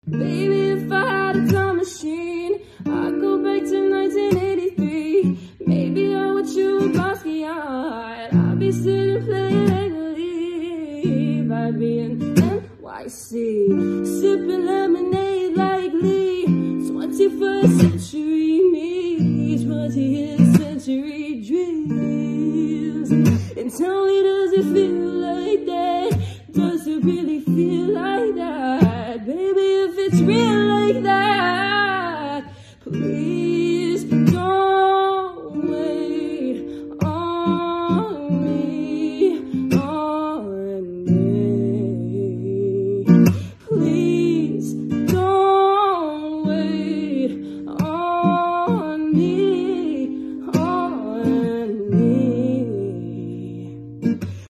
Baby, if I had a time machine, I'd go back to 1983. Maybe I would chew Basquiat. I'd be sitting playing make-believe. I'd be in NYC, sipping lemonade like Lee. 21st century me, 20th century dreams. And tell me, does it feel like that? Does it really feel like that? Baby, if it's real like that,